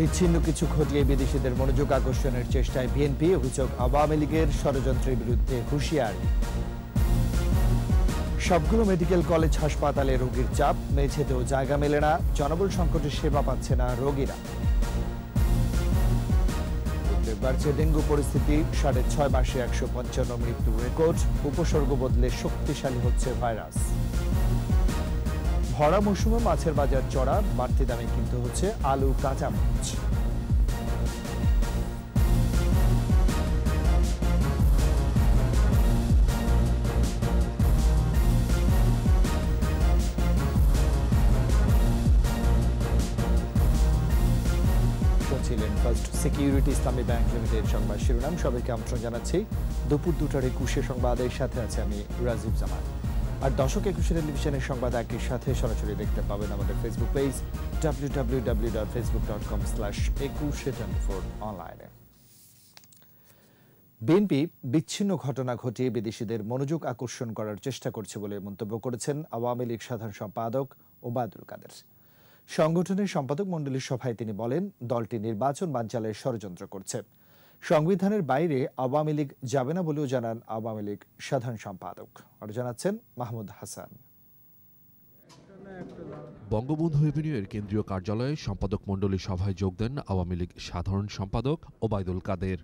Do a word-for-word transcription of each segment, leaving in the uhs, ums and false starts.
বিচ্ছিন্ন কিছু ঘটিয়ে বিদেশিদের মনোযোগ আকর্ষণের চেষ্টায় বিএনপি, অভিযোগ আওয়ামী লীগের ষড়যন্ত্রের বিরুদ্ধে হুঁশিয়ারি। সবগুলো মেডিকেল কলেজ হাসপাতালে রোগীর চাপ, মেঝেতেও জায়গা মেলে না, জনবল সংকটে সেবা পাচ্ছে না রোগীরা। বাড়ছে ডেঙ্গু পরিস্থিতি, সাড়ে ছয় মাসে একশো পঞ্চান্ন মৃত্যুর রেকর্ড, উপসর্গ বদলে শক্তিশালী হচ্ছে ভাইরাস। ভরা মৌসুমে মাছের বাজার চড়া, বাড়তি দামে কিনতে হচ্ছে আলু, কাঁচামরিচ। ছিলেন first security Islami bank limited সংবাদ শিরোনাম। সবাইকে আমন্ত্রণ জানাচ্ছি দুপুর দুটার একুশে সংবাদের সাথে আছে আমি রাজীব জামান। আর দর্শক একুশে টেলিভিশনের সংবাদ একই সাথে সরাসরি দেখতে পাবেন আমাদের Facebook page W W W dot Facebook dot com slash একুশে টোয়েন্টি ফোর অনলাইনে। বিএনপি বিচ্ছিন্ন ঘটনা ঘটিয়ে বিদেশিদের মনোযোগ আকর্ষণ করার চেষ্টা করছে বলে মন্তব্য করেছেন আওয়ামী লীগ সাধারণ সম্পাদক ওবায়দুল কাদের। সংগঠনের সম্পাদক মণ্ডলীর সভায় তিনি বলেন, দলটি নির্বাচন বানচালের ষড়যন্ত্র করছে। সংবিধানের বাইরে আওয়ামী লীগ যাবে না বলেও জানান আওয়ামী লীগ সাধারণ সম্পাদক। আরো জানাচ্ছেন মাহমুদ হাসান। বঙ্গবন্ধু এভিনিউয়ের কেন্দ্রীয় কার্যালয়ে সম্পাদক মণ্ডলীর সভায় যোগ দেন আওয়ামী লীগ সাধারণ সম্পাদক ওবায়দুল কাদের।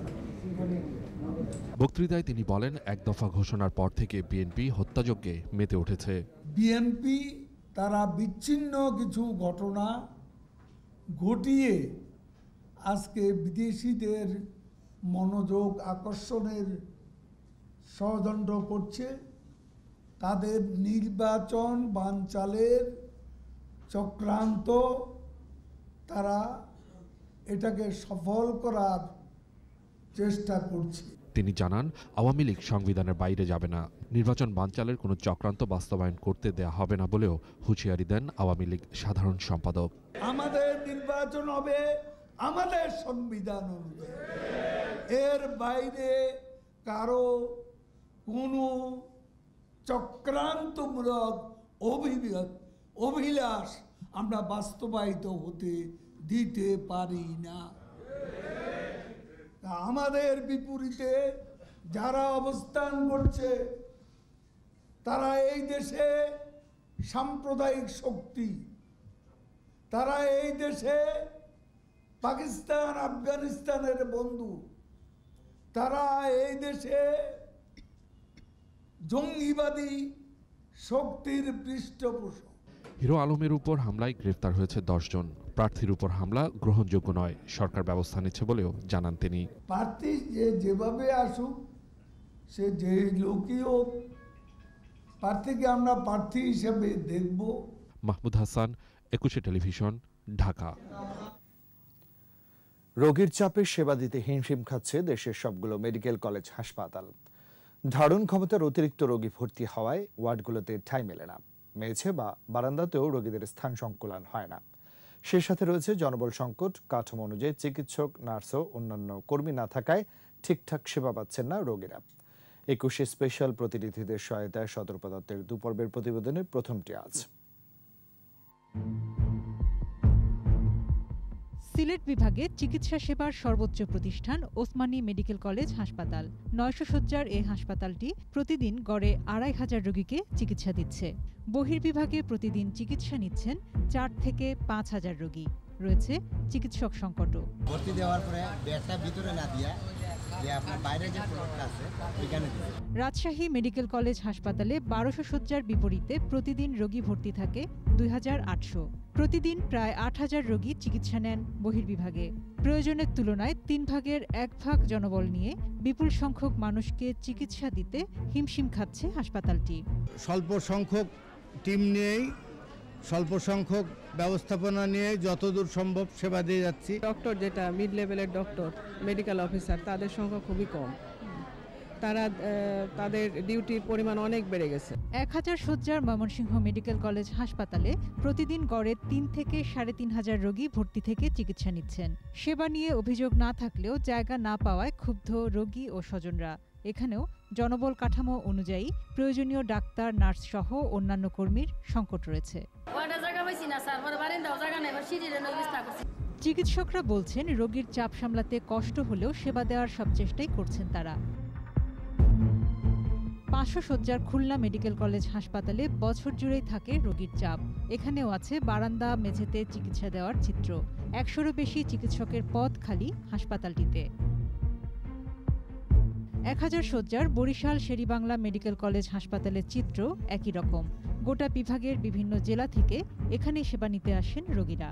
বক্তৃতায় তিনি বলেন, এক দফা ঘোষণার পর থেকে বিএনপি হত্যাযজ্ঞে মেতে উঠেছে। বিএনপি তারা বিচ্ছিন্ন কিছু ঘটনা ঘটিয়ে আজকে বিদেশিদের মনোযোগ আকর্ষণের ষড়যন্ত্র করছে। তাদের নির্বাচন বানচালের চক্রান্ত, তারা এটাকে সফল করার চেষ্টা করছে। তিনি জানান, আওয়ামী লীগ সংবিধানের বাইরে যাবে না, নির্বাচন বানচালের কোনো চক্রান্ত বাস্তবায়ন করতে দেয়া হবে না বলেও হুঁশিয়ারি দেন আওয়ামী লীগ সাধারণ সম্পাদক। আমাদের নির্বাচন হবে আমাদের সংবিধান অনুযায়ী, এর বাইরে কারো কোনো চক্রান্তমূলক অভিলাষ আমরা বাস্তবায়িত হতে দিতে পারি না। আমাদের বিপরীতে যারা অবস্থান করছে, তারা এই দেশে সাম্প্রদায়িক শক্তি, তারা এই দেশে পাকিস্তান আফগানিস্তানের বন্ধু, তারা এই দেশে জঙ্গিবাদী শক্তির পৃষ্ঠপোষক। হিরো আলমের উপর হামলায় গ্রেফতার হয়েছে দশ জন। প্রার্থীর উপর হামলা গ্রহণযোগ্য নয়, সরকার ব্যবস্থা নিচ্ছে বলেও জানান তিনি। প্রার্থী যে যেভাবে আসুক, সে যে লোকই হোক, প্রার্থীকে আমরা প্রার্থী হিসেবে দেখব। মাহমুদ হাসান, একুশে টেলিভিশন, ঢাকা। রোগীর চাপে সেবা দিতে হিমশিম খাচ্ছে দেশের সবগুলো মেডিকেল কলেজ হাসপাতাল। ধারণ ক্ষমতার অতিরিক্ত রোগী ভর্তি হওয়ায় ওয়ার্ডগুলোতে ঠাঁই মেলে না, মেঝে বা বারান্দাতেও রোগীদের স্থান সংকুলান হয় না। সে সাথে রয়েছে জনবল সংকট, কাঠামো অনুযায়ী চিকিৎসক, নার্স ও অন্যান্য কর্মী না থাকায় ঠিকঠাক সেবা পাচ্ছেন না রোগীরা। একুশে স্পেশাল প্রতিনিধিদের সহায়তায় সদর দপ্তরের দুপর্বের প্রতিবেদনের প্রথমটি আজ। সিলেট বিভাগে চিকিৎসা সেবার সর্বোচ্চ প্রতিষ্ঠান ওসমানী মেডিকেল কলেজ হাসপাতাল। নয়শো শয্যার এই হাসপাতালটি প্রতিদিন গড়ে আড়াই হাজার রোগীকে চিকিৎসা দিচ্ছে। বহির্বিভাগে প্রতিদিন চিকিৎসা নিচ্ছেন চার থেকে পাঁচ হাজার রোগী। রয়েছে চিকিৎসক সংকটও। ভর্তি দেওয়ার পরে বেডটা ভিতরে না দিয়া যে আপনার বাইরে যে প্রোডাক্ট আছে ওইখানে দিই। রাজশাহী মেডিকেল কলেজ হাসপাতালে বারোশো শয্যার বিপরীতে প্রতিদিন রোগী ভর্তি থাকে দুই হাজার আটশো। প্রতিদিন প্রায় আট হাজার রোগী চিকিৎসা নেন বহির্বিভাগে। প্রয়োজনের তুলনায় তিন ভাগের এক ভাগ জনবল নিয়ে বিপুল সংখ্যক মানুষকে চিকিৎসা দিতে হিমশিম খাচ্ছে হাসপাতালটি। স্বল্প সংখ্যক টিম নিয়েই, স্বল্প সংখ্যক ব্যবস্থাপনা নিয়ে যতদূর সম্ভব সেবা দিয়ে যাচ্ছি। ডক্টর যেটা মিড লেভেলের ডক্টর, মেডিকেল অফিসার, তাদের সংখ্যা খুবই কম। তারা তাদের ডিউটির পরিমাণ অনেক বেড়ে গেছে। এক হাজার শয্যার ময়মনসিংহ মেডিকেল কলেজ হাসপাতালে প্রতিদিন গড়ে তিন থেকে সাড়ে তিন হাজার রোগী ভর্তি থেকে চিকিৎসা নিচ্ছেন। সেবা নিয়ে অভিযোগ না থাকলেও জায়গা না পাওয়ায় ক্ষুব্ধ রোগী ও স্বজনরা। এখানেও জনবল কাঠামো অনুযায়ী প্রয়োজনীয় ডাক্তার, নার্স সহ অন্যান্য কর্মীর সংকট রয়েছে। চিকিৎসকরা বলছেন রোগীর চাপ সামলাতে কষ্ট হলেও সেবা দেওয়ার সব চেষ্টাই করছেন তারা। পাঁচশো শয্যার খুলনা মেডিকেল কলেজ হাসপাতালে বছর জুড়েই থাকে রোগীর চাপ। এখানেও আছে বারান্দা মেঝেতে চিকিৎসা দেওয়ার চিত্র। একশোরও বেশি চিকিৎসকের পদ খালি হাসপাতালটিতে। এক হাজার শয্যার বরিশাল শেরেবাংলা মেডিকেল কলেজ হাসপাতালের চিত্র একই রকম। গোটা বিভাগের বিভিন্ন জেলা থেকে এখানে সেবা নিতে আসেন রোগীরা।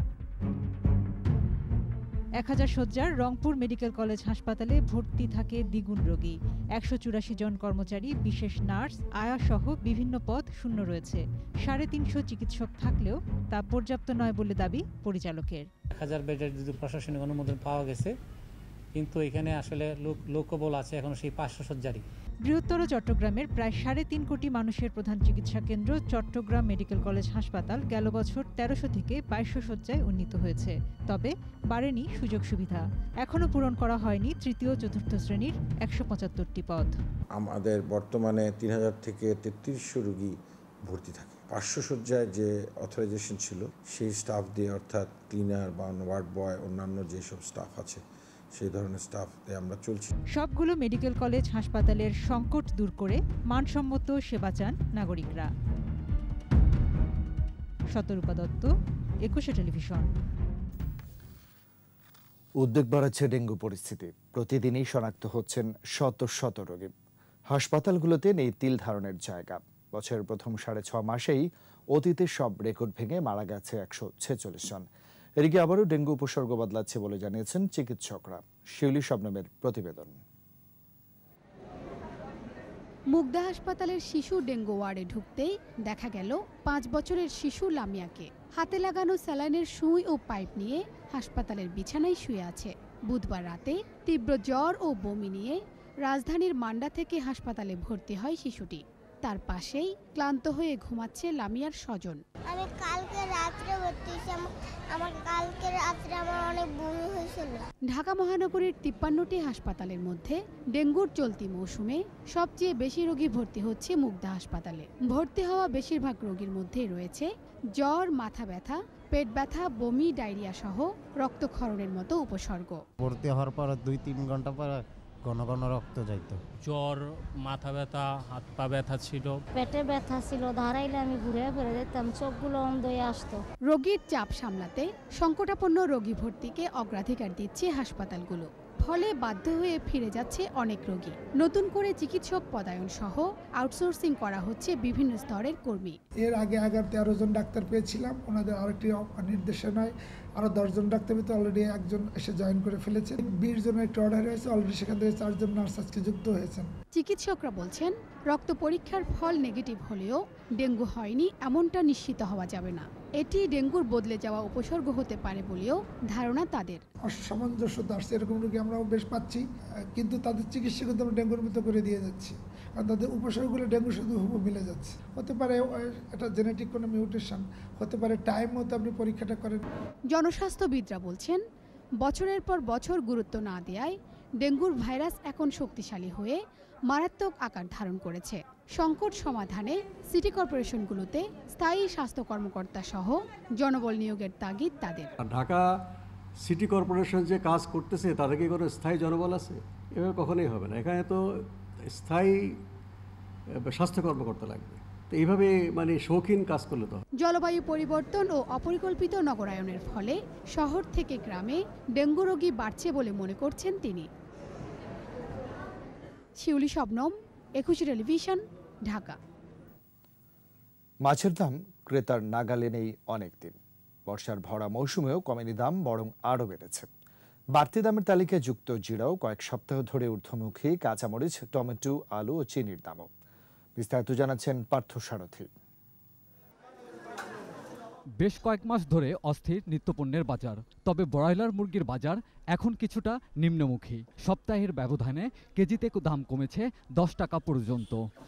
এক হাজার শয্যার রংপুর মেডিকেল কলেজ হাসপাতালে ভর্তি থাকে দ্বিগুণ রোগী। একশো চুরাশি জন কর্মচারী, বিশেষ নার্স, আয়া সহ বিভিন্ন পদ শূন্য রয়েছে। সাড়ে তিনশো চিকিৎসক থাকলেও তা পর্যাপ্ত নয় বলে দাবি পরিচালকের। এক হাজার বেডের যদি প্রশাসনিক অনুমোদন পাওয়া গেছে, কিন্তু এখানে আসলে লোকবল আছে এখন সেই পাঁচশো শয্যারই। বৃহত্তর চট্টগ্রামের প্রায় সাড়ে তিন কোটি মানুষের প্রধান চিকিৎসা কেন্দ্র চট্টগ্রাম মেডিকেল কলেজ হাসপাতাল গেল বছর তেরোশো থেকে বাইশশো শয্যায় উন্নীত হয়েছে। তবে বাড়েনি সুযোগ সুবিধা। এখনও পূরণ করা হয়নি তৃতীয় চতুর্থ শ্রেণীর একশো পঁচাত্তরটি পদ। আমাদের বর্তমানে তিন হাজার থেকে তেত্রিশশো রোগী ভর্তি থাকে। পাঁচশো শয্যায় যে অথরাইজেশন ছিল সেই স্টাফ দিয়ে, অর্থাৎ ক্লিনার বা ওয়ার্ড বয়, অন্যান্য যেসব স্টাফ আছে সেই ধরনের স্টাফ দিয়ে আমরা চলছি। সবগুলো মেডিকেল কলেজ হাসপাতালের সংকট দূর করে মানসম্মত সেবা চান নাগরিকরা। শতরূপা দত্ত, একুশে টেলিভিশন। উদ্বেগ বাড়াচ্ছে ডেঙ্গু পরিস্থিতি। প্রতিদিনই শনাক্ত হচ্ছেন শত শত রোগী। হাসপাতালগুলোতে নেই তিল ধারণের জায়গা। বছরের প্রথম সাড়ে ছ মাসেই অতীতের সব রেকর্ড ভেঙে মারা গেছে একশো ছেচল্লিশ জন। এদিকে আবারও ডেঙ্গু উপসর্গ বদলাচ্ছে বলে জানিয়েছেন চিকিৎসকরা। শিউলি শবনমের প্রতিবেদন। মুগদা হাসপাতালের শিশু ডেঙ্গু ওয়ার্ডে ঢুকতেই দেখা গেল পাঁচ বছরের শিশু লামিয়াকে। হাতে লাগানো স্যালাইনের সুই ও পাইপ নিয়ে হাসপাতালের বিছানায় শুয়ে আছে। বুধবার রাতে তীব্র জ্বর ও বমি নিয়ে রাজধানীর মান্ডা থেকে হাসপাতালে ভর্তি হয় শিশুটি। তার পাশেই ক্লান্ত হয়ে ঘুমাচ্ছে লামিয়ার স্বজন। আমি কালকে রাত্রে ভর্তি হয়েছি, আমার কালকে রাত্রে আমার অনেক বমি হয়েছিল। ঢাকা মহানগরীর তিপ্পান্নটি হাসপাতালের মধ্যে ডেঙ্গুর চলতি মৌসুমে সবচেয়ে বেশি রোগী ভর্তি হচ্ছে মুগদা হাসপাতালে। ভর্তি হওয়া বেশিরভাগ রোগীর মধ্যেই রয়েছে জ্বর, মাথা ব্যথা, পেট ব্যথা, বমি, ডায়রিয়া সহ রক্তক্ষরণের মতো উপসর্গ। ভর্তি হওয়ার পর দুই তিন ঘন্টা পর ঘন ঘন রক্ত যাইত। জ্বর, মাথা ব্যথা, হাত পা ব্যথা ছিল, পেটে ব্যথা ছিল, দাঁড়াইলে আমি ঘুরে ফিরে যেতাম, চোখগুলো অন্ধ হয়ে আসতো। রোগীর চাপ সামলাতে সংকটাপন্ন রোগী ভর্তিকে অগ্রাধিকার দিচ্ছে হাসপাতালগুলো। ফলে বাধ্য হয়ে ফিরে যাচ্ছে অনেক রোগী। নতুন করে চিকিৎসক পদায়ন সহ আউটসোর্সিং করা হচ্ছে বিভিন্ন স্তরের কর্মী। এর আগে আগার তেরো জন ডাক্তার পেয়েছিলাম, ওনাদের আরেকটি নির্দেশনায় আরো দশ জন ডাক্তার পেতে অলরেডি একজন এসে জয়েন করে ফেলেছে। বিশ জনের একটি অর্ডার হয়েছে, অলরেডি সেখান থেকে চারজন নার্স আজকে যুক্ত হয়েছেন। চিকিৎসকরা বলছেন রক্ত পরীক্ষার ফল নেগেটিভ হলেও ডেঙ্গু হয়নি এমনটা নিশ্চিত হওয়া যাবে না। এটি ডেঙ্গুর বদলে যাওয়া উপসর্গ হতে পারে বলেও ধারণা তাদের। অসামঞ্জস্যতা আসছে, এরকম রোগী আমরাও বেশ পাচ্ছি, কিন্তু তাদের চিকিৎসা কিন্তু আমরা ডেঙ্গুর মতো করে দিয়ে যাচ্ছি, কারণ তাদের উপসর্গগুলো ডেঙ্গু শুধু হুবহু মিলে যাচ্ছে। হতে পারে এটা জেনেটিক কোনো মিউটেশন, হতে পারে টাইম মতো আপনি পরীক্ষাটা করেন। জনস্বাস্থ্যবিদরা বলছেন বছরের পর বছর গুরুত্ব না দেওয়ায় ডেঙ্গুর ভাইরাস এখন শক্তিশালী হয়ে মারাত্মক আকার ধারণ করেছে। সংকট সমাধানে সিটি কর্পোরেশনগুলোতে স্থায়ী স্বাস্থ্য কর্মকর্তা সহ জনবল নিয়োগের তাগিদ তাদের। ঢাকা সিটি কর্পোরেশন যে কাজ করতেছে তাদের কি কোনো স্থায়ী জনবল আছে? এভাবে কখনোই হবে না। এখানে তো স্থায়ী স্বাস্থ্য কর্মকর্তা লাগবে। তো এইভাবে মানে শৌখিন কাজ করলে তো। জলবায়ু পরিবর্তন ও অপরিকল্পিত নগরায়নের ফলে শহর থেকে গ্রামে ডেঙ্গু রোগী বাড়ছে বলে মনে করছেন তিনি। শিউলি শবনম, একুশে টেলিভিশন, ঢাকা। মাছের দাম ক্রেতার নাগালে নেই অনেকদিন। বর্ষার ভরা মৌসুমেও কমেনি দাম, বরং আরও বেড়েছে। বাড়তি দামের তালিকায় যুক্ত জিরাও কয়েক সপ্তাহ ধরে ঊর্ধ্বমুখী, কাঁচামরিচ, টমেটো, আলু ও চিনির দামও। বিস্তারিত জানাচ্ছেন পার্থ সারথী। বেশ কয়েক মাস ধরে অস্থির নিত্যপণ্যের বাজার। তবে ব্রয়লার মুরগির বাজার এখন কিছুটা নিম্নমুখী। সপ্তাহের ব্যবধানে কেজিতে দাম কমেছে দশ টাকা পর্যন্ত।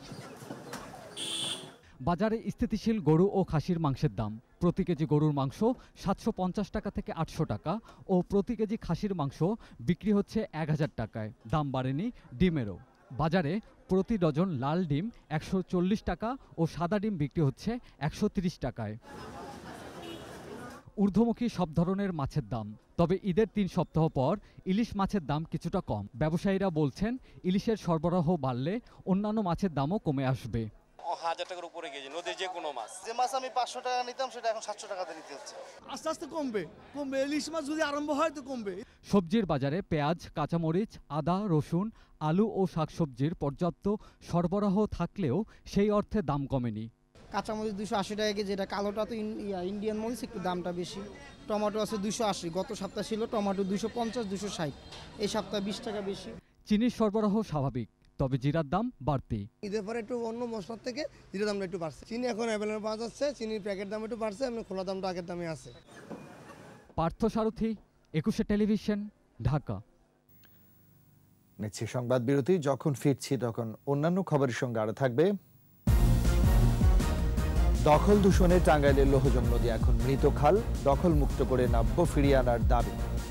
বাজারে স্থিতিশীল গরু ও খাসির মাংসের দাম। প্রতি কেজি গরুর মাংস সাতশো পঞ্চাশ টাকা থেকে আটশো টাকা ও প্রতি কেজি খাসির মাংস বিক্রি হচ্ছে এক হাজার টাকায়। দাম বাড়েনি ডিমেরও। বাজারে প্রতি ডজন লাল ডিম একশো চল্লিশ টাকা ও সাদা ডিম বিক্রি হচ্ছে একশো তিরিশ টাকায়। ঊর্ধ্বমুখী সব ধরনের মাছের দাম। তবে ঈদের তিন সপ্তাহ পর ইলিশ মাছের দাম কিছুটা কম। ব্যবসায়ীরা বলছেন ইলিশের সরবরাহ বাড়লে অন্যান্য মাছের দামও কমে আসবে। হাজার টাকার উপরে গেছে নদীর যে কোনো মাছ, যে মাছ আমি পাঁচশো টাকা নিতাম সেটা এখন সাতশো টাকাতে নিতে হচ্ছে। আস্তে আস্তে কমবে কমবে ইলিশ মাছ যদি আরম্ভ হয় তো কমবে। সবজির বাজারে পেঁয়াজ, কাঁচামরিচ, আদা, রসুন, আলু ও শাকসবজির পর্যাপ্ত সরবরাহ থাকলেও সেই অর্থে দাম কমেনি। কাঁচামরিচ দুশো আশি টাকা কেজি, যেটা কালোটা তো ইন্ডিয়ান মরিচ, একটু দামটা বেশি। টমেটো আছে দুশো আশি, গত সপ্তাহ ছিল টমেটো দুশো পঞ্চাশ দুশো ষাট, এই সপ্তাহে বিশ টাকা বেশি। চিনির সরবরাহ স্বাভাবিক, তবে জিরার দাম বাড়তি। ঈদের পরে একটু অন্য মশলার থেকে জিরার দামটা একটু বাড়ছে। চিনি এখন অ্যাভেলেবল পাওয়া যাচ্ছে, চিনির প্যাকেট দাম একটু বাড়ছে, এমনি খোলা দামটা আগের দামে আছে। পার্থ সারথী, একুশে টেলিভিশন, ঢাকা। নিচ্ছি সংবাদ বিরতি। যখন ফিরছি তখন অন্যান্য খবরের সঙ্গে আরো থাকবে। দখল দূষণে টাঙ্গাইলের লোহজং নদী এখন মৃত খাল, দখল মুক্ত করে নাব্য ফিরিয়ে আনার দাবি।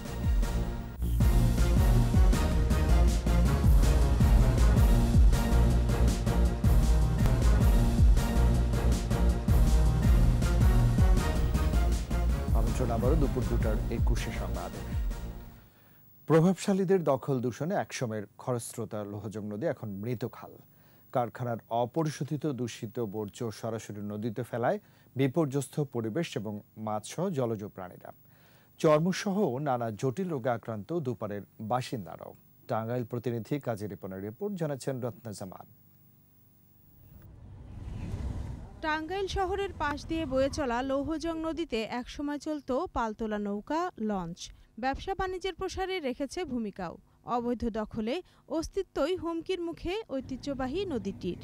আমন্ত্রণ আবারও দুপুর দুটার একুশে সংবাদে। প্রভাবশালীদের দখল দূষণে একসময়ের খরস্রোতা লোহজং নদী এখন মৃত খাল। কারখানার অপরিশোধিত দূষিত বর্জ্য সরাসরি নদীতে ফেলায় বিপর্যস্ত পরিবেশ এবং মাছসহ জলজ প্রাণীরা। চর্মসহ নানা জটিল রোগে আক্রান্ত দুপারের বাসিন্দারাও। টাঙ্গাইল প্রতিনিধি কাজী রিপনের রিপোর্ট, জানাচ্ছেন রত্না জামান। টাঙ্গাইল শহরের পাশ দিয়ে বয়ে চলা লৌহজং নদীতে একসময় চলত পালতোলা নৌকা, লঞ্চ। ব্যবসা বাণিজ্যের প্রসারে রেখেছে ভূমিকাও। অবৈধ দখলে অস্তিত্বই হুমকির মুখে ঐতিহ্যবাহী নদীটির।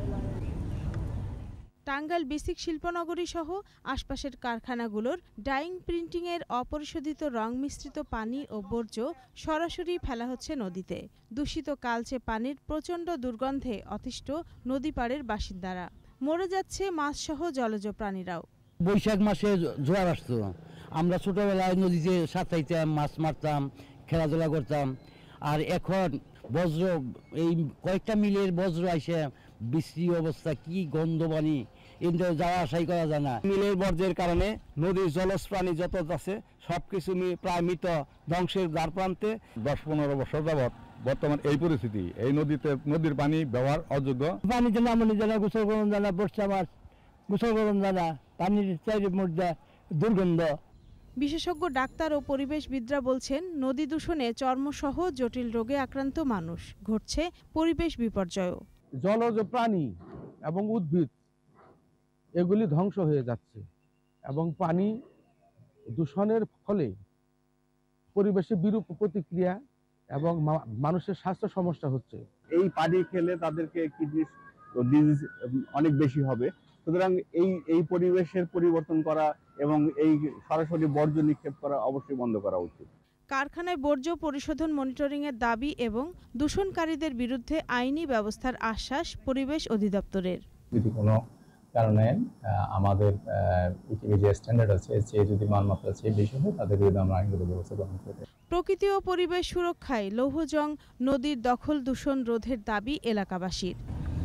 টাঙ্গাইল বিসিক শিল্পনগরী সহ আশপাশের কারখানাগুলোর ডাইং প্রিন্টিংয়ের অপরিশোধিত রং মিশ্রিত পানি ও বর্জ্য সরাসরি ফেলা হচ্ছে নদীতে। দূষিত কালচে পানির প্রচণ্ড দুর্গন্ধে অতিষ্ঠ নদীপাড়ের বাসিন্দারা। মরে যাচ্ছে মাছসহ জলজ প্রাণীরাও। বৈশাখ মাসে জোয়ার আসতো, আমরা ছোটবেলায় নদীতে সাঁতাইতাম, মাছ মারতাম, খেলাধুলা করতাম। আর এখন বজ্র, এই কয়েকটা মিলের বজ্র আইসে বিশ্রী অবস্থা, কি গন্ধ পানি, এতে যাওয়া আসাই করা যায় না। মিলের বর্জ্যের কারণে নদীর জলজ প্রাণী যত আছে সবকিছু প্রায় মৃত, ধ্বংসের দ্বার প্রান্তে। দশ পনেরো বছর যাবৎ বর্তমান এই পরিস্থিতি, এই নদীতে নদীর পানি ব্যবহার অযোগ্য। পানিতে নামনি জানা, গোসল করুন জানা, বর্ষা মাছ গোসল করুন জানা, পানির চারি মধ্যে দুর্গন্ধ। বিশেষজ্ঞ ডাক্তার ও পরিবেশবিদরা বলছেন, নদী দূষণে চর্মসহ জটিল রোগে আক্রান্ত মানুষ, ঘটছে পরিবেশ বিপর্যয়। জলজ প্রাণী এবং উদ্ভিদ এগুলি ধ্বংস হয়ে যাচ্ছে এবং পানি দূষণের ফলে পরিবেশে বিরূপ প্রতিক্রিয়া এবং মানুষের স্বাস্থ্য সমস্যা হচ্ছে। এই পানি খেলে তাদেরকে কিডনি ডিজিজ অনেক বেশি হবে। সুতরাং এই এই পরিবেশের পরিবর্তন করা এবং এই সরাসরি বর্জ্য নিক্ষেপ করা অবশ্যই বন্ধ করা উচিত। কারখানায় বর্জ্য পরিশোধন মনিটরিংয়ের দাবি এবং দূষণকারীদের বিরুদ্ধে আইনি ব্যবস্থার আশ্বাস পরিবেশ অধিদপ্তরের। যদি কোনো কারণে আমাদের ইটিভি যে স্ট্যান্ডার্ড আছে সে যদি মানমাত্রা চেয়ে বেশি হয় তাদের বিরুদ্ধে আমরা আইনগত ব্যবস্থা গ্রহণ করব। প্রকৃতি ও পরিবেশ সুরক্ষায় লৌহজং নদীর দখল দূষণ রোধের দাবি এলাকাবাসীর।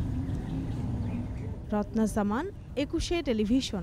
রত্না জামান, একুশে টেলিভিশন।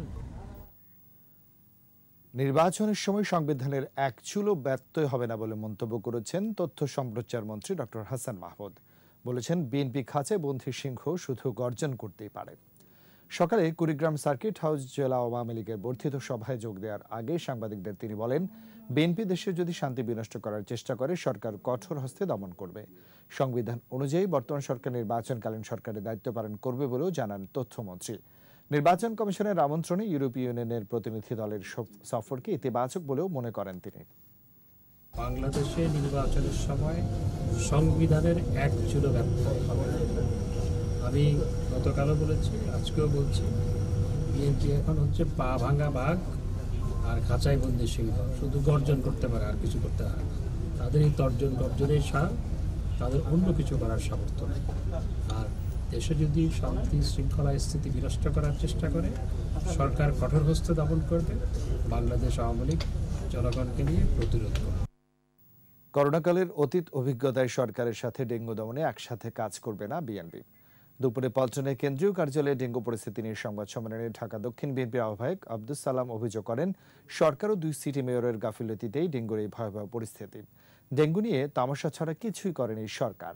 নির্বাচনের সময় সংবিধানের এক চুলও ব্যত্যয় হবে না বলে মন্তব্য করেছেন তথ্য সম্প্রচার মন্ত্রী ডক্টর হাসান মাহমুদ। বলেছেন, বিএনপি খাঁচায় বন্দী সিংহ শুধু গর্জন করতেই পারে। সকালে কুড়িগ্রাম সার্কিট হাউস জেলা আওয়ামী লীগের বর্ধিত সভায় যোগ দেওয়ার আগে সাংবাদিকদের তিনি বলেন, বিএনপি দেশে যদি শান্তি বিনষ্ট করার চেষ্টা করে সরকার কঠোর হস্তে দমন করবে। সংবিধান অনুযায়ী বর্তমান সরকার নির্বাচনকালীন সরকারের দায়িত্ব পালন করবে বলেও জানান তথ্যমন্ত্রী। নির্বাচন কমিশনের আমন্ত্রণে ইউরোপীয় ইউনিয়নের প্রতিনিধি দলের সফরকে ইতিবাচক বলেও মনে করেন তিনি। বাংলাদেশে নির্বাচনের সময় সংবিধানের এক চুলো ব্যত্যয় হবে না। আমি গতকালও বলেছি, আজকেও বলছি, বিএনপি এখন হচ্ছে পা ভাঙা বাঘ আর খাঁচাই বন্দি সিংহ, শুধু গর্জন করতে পারে, আর কিছু করতে পারে না। তাদের এই তর্জন গর্জনের সার, তাদের অন্য কিছু করার সামর্থ্য নেই। আর দেশে যদি শান্তি শৃঙ্খলা স্থিতি বিনষ্ট করার চেষ্টা করে সরকার কঠোর হস্তে দমন করবে। বাংলাদেশ আওয়ামী লীগ জনগণকে নিয়ে প্রতিরোধ করবে। করোনাকালের অতীত অভিজ্ঞতায় সরকারের সাথে ডেঙ্গু দমনে একসাথে কাজ করবে না বিএনপি। দুপুরে পল্টনে কেন্দ্রীয় কার্যালয়ে ডেঙ্গু পরিস্থিতি নিয়ে সংবাদ সম্মেলনে ঢাকা দক্ষিণ বিএনপির আহ্বায়ক আব্দুস সালাম অভিযোগ করেন, সরকার ও দুই সিটি মেয়রের গাফিলতিতেই ডেঙ্গুর এই ভয়াবহ পরিস্থিতি। ডেঙ্গু নিয়ে তামাশা ছাড়া কিছুই করেনি সরকার।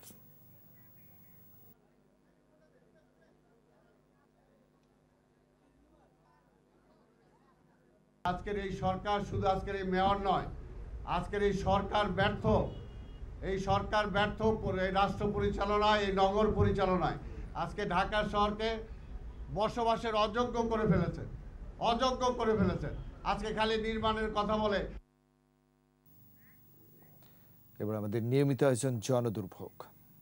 আজকের এই সরকার শুধু আজকের এই মেয়র নয়, আজকের এই সরকার ব্যর্থ। এই সরকার ব্যর্থ এই রাষ্ট্র পরিচালনায়, এই নগর পরিচালনায়। আজকে ঢাকা শহরকে বসবাসের অযোগ্য করে ফেলেছে, অযোগ্য করে ফেলেছে। আজকে খালি নির্মাণের কথা বলে। এবার আমাদের নিয়মিত আয়োজন জনদুর্ভোগ।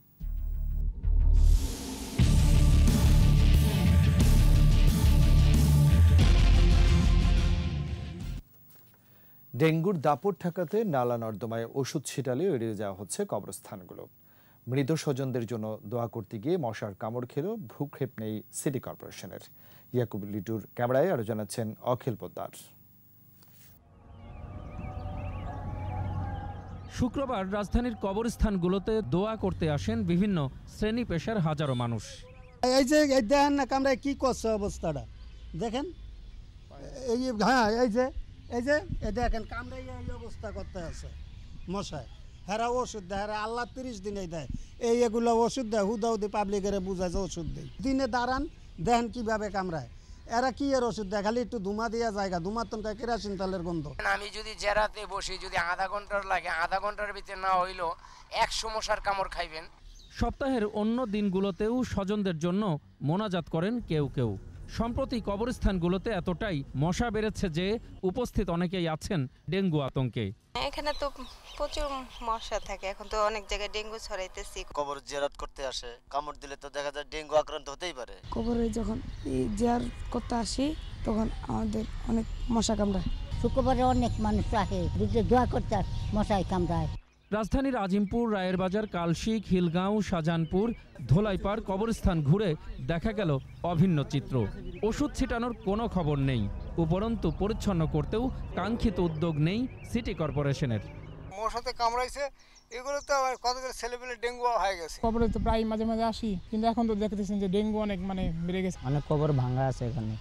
ডেঙ্গুর দাপট ঠেকাতে নালা নর্দমায় ওষুধ ছিটালে এড়িয়ে যাওয়া হচ্ছে কবরস্থানগুলো। মৃত স্বজনদের জন্য দোয়া করতে গিয়ে মশার কামড় খেলেও ভ্রুক্ষেপ নেই সিটি কর্পোরেশনের। ইয়াকুব লিটুর ক্যামেরায় আরো জানাচ্ছেন অখিল পোদ্দার। শুক্রবার রাজধানীর কবরস্থানগুলোতে দোয়া করতে আসেন বিভিন্ন শ্রেণী পেশার হাজারো মানুষ। এই যে দেখেন না কামরায় কি করছে অবস্থাটা দেখেন। এই হ্যাঁ এই যে এই যে এই দেখেন কামরায় এই অবস্থা করতে আছে মশায়। হেরা ওষুধ দেয়, হেরা আল্লাহ তিরিশ দিনে দেয়। এই এগুলো ওষুধ দেয়, হুদাহুদি পাবলিকের বুঝায় যে ওষুধ দেয়। দিনে দাঁড়ান দেখেন কিভাবে কামড়ায়। এরা কি এর ওষুধ দেয়? খালি একটু ধুমা দিয়া জায়গা, ধুমার তনকা কেরাসিন তেলের গন্ধ। আমি যদি জেরাতে বসি, যদি আধা ঘন্টার লাগে, আধা ঘন্টার ভিতরে না হইলো একশো মশার কামড় খাইবেন। সপ্তাহের অন্য দিনগুলোতেও স্বজনদের জন্য মোনাজাত করেন কেউ কেউ। সম্প্রতি কবরস্থানগুলোতে এতটাই মশা বেড়েছে যে উপস্থিত অনেকেই আছেন ডেঙ্গু আতঙ্কে। এখানে তো প্রচুর মশা থাকে, এখন তো অনেক জায়গায় ডেঙ্গু ছড়াইতেছি। কবর জিয়ারত করতে আসে, কামড় দিলে তো দেখা যায় ডেঙ্গু আক্রান্ত হতেই পারে। কবরে যখন জিয়ার করতে আসি তখন আমাদের অনেক মশা কামড়ায়। শুক্রবারে অনেক মানুষ আসে, দোয়া করতে মশাই কামড়ায়। রাজধানীর আজিমপুর, রায়ের বাজার, কালশী, খিলগাঁও, শাহজাহানপুর, ধোলাইপাড় কবরস্থান ঘুরে দেখা গেল অভিন্ন চিত্র। ওষুধ ছিটানোর কোনো খবর নেই, উপরন্তু পরিচ্ছন্ন করতেও কাঙ্ক্ষিত উদ্যোগ নেই সিটি কর্পোরেশনের। মশাতে কামড়াইছে, এগুলো তো আবার কতগুলো ছেলেপেলে ডেঙ্গু হয়ে গেছে। কবরে তো প্রায় মাঝে মাঝে আসি, কিন্তু এখন তো দেখতেছেন যে ডেঙ্গু অনেক মানে বেড়ে গেছে। অনেক কবর ভাঙা আছে এখানে,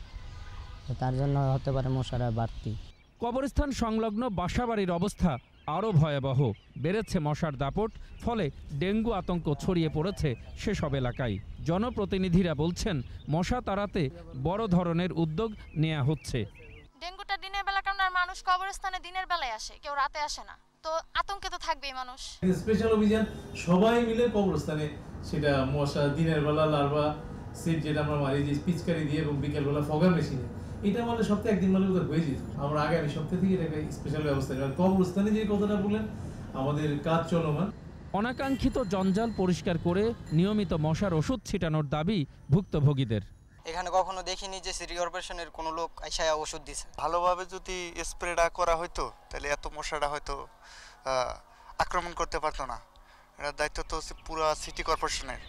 তার জন্য হতে পারে মশারা বাড়তি। কবরস্থান সংলগ্ন বাসাবাড়ির অবস্থা আরও ভয়াবহ। বেড়েছে মশার দাপট, ফলে ডেঙ্গু আতঙ্ক ছড়িয়ে পড়েছে সেসব এলাকায়। জনপ্রতিনিধিরা বলছেন মশা তাড়াতে বড় ধরনের উদ্যোগ নেওয়া হচ্ছে। ডেঙ্গুটা দিনের বেলা কারণ মানুষ কবরস্থানে দিনের বেলায় আসে, কেউ রাতে আসে না, তো আতঙ্কে তো থাকবেই মানুষ। স্পেশাল অভিযান সবাই মিলে কবরস্থানে, সেটা মশা দিনের বেলা লার্ভা সেট যেটা আমরা মারি যে পিচকারি দিয়ে এবং বিকেল বেলা ফগার মেশিনে, এটা মানে সপ্তাহে একদিন মানে ওদের হয়ে যেত। আমরা আগামী সপ্তাহ থেকে এটা স্পেশাল ব্যবস্থা নেব। কবরস্থানে যে কথাটা বললেন, আমাদের কাজ চলমান। অনাকাঙ্ক্ষিত জঞ্জাল পরিষ্কার করে নিয়মিত মশার ওষুধ ছিটানোর দাবি ভুক্তভোগীদের। এখানে কখনো দেখিনি যে সিটি কর্পোরেশনের কোনো লোক আইসা ওষুধ দিছে। ভালোভাবে যদি স্প্রেটা করা হতো তাহলে এত মশাটা হয়তো আক্রমণ করতে পারতো না। এটার দায়িত্ব তো পুরো সিটি কর্পোরেশনের।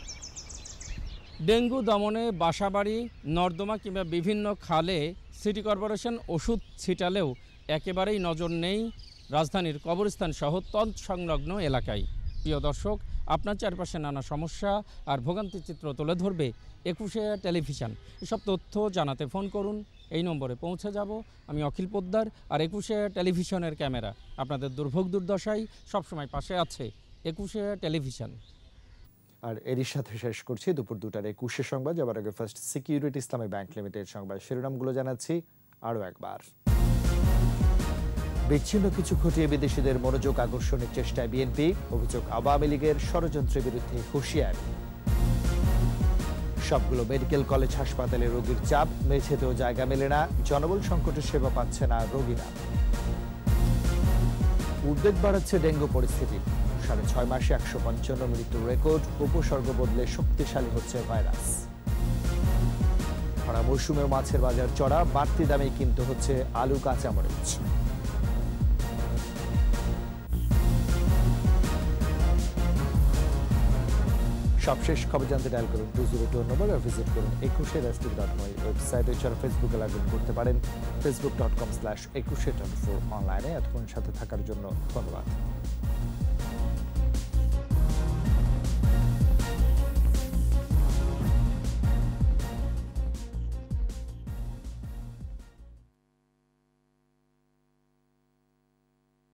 ডেঙ্গু দমনে বাসাবাড়ি, নর্দমা কিংবা বিভিন্ন খালে সিটি কর্পোরেশন ওষুধ ছিটালেও একেবারেই নজর নেই রাজধানীর কবরস্থান সহ তৎসংলগ্ন এলাকায়। প্রিয় দর্শক, আপনার চারপাশে নানা সমস্যা আর ভোগান্তির চিত্র তুলে ধরবে একুশে টেলিভিশন। এসব তথ্য জানাতে ফোন করুন, এই নম্বরে পৌঁছে যাব। আমি অখিল পোদ্দার, আর একুশে টেলিভিশনের ক্যামেরা আপনাদের দুর্ভোগ দুর্দশায় সবসময় পাশে আছে একুশে টেলিভিশন। আর এরই সাথে শেষ করছি দুপুর দুটার একুশে সংবাদ। যাবার আগে first security Islami bank limited সংবাদ শিরোনামগুলো জানাচ্ছি আরও একবার। বিচ্ছিন্ন কিছু ঘটিয়ে বিদেশিদের মনোযোগ আকর্ষণের চেষ্টায় বিএনপি, অভিযোগ আওয়ামী লীগের ষড়যন্ত্রের বিরুদ্ধে হুঁশিয়ারি। সবগুলো মেডিকেল কলেজ হাসপাতালে রোগীর চাপ, মেঝেতেও জায়গা মেলে না, জনবল সংকটের সেবা পাচ্ছে না রোগীরা। উদ্বেগ বাড়াচ্ছে ডেঙ্গু পরিস্থিতি, সাড়ে ছয় মাসে একশো পঞ্চান্ন মৃত্যুর রেকর্ড, উপসর্গ বদলে শক্তিশালী হচ্ছে ভাইরাস। খরা মৌসুমে মাছের বাজার চড়া, বাড়তি দামে কিনতে হচ্ছে আলু, কাঁচামরিচ। সবশেষ খবর জানতে ডায়াল করুন two zero two number, visit করুন একুশে রাষ্ট্রিক ডট কম ওয়েবসাইটে। এছাড়া ফেসবুকে লগ ইন করতে পারেন ফেসবুক ডট কম স্ল্যাশ একুশে টোয়েন্টি ফোর অনলাইনে। এতক্ষণ সাথে থাকার জন্য ধন্যবাদ।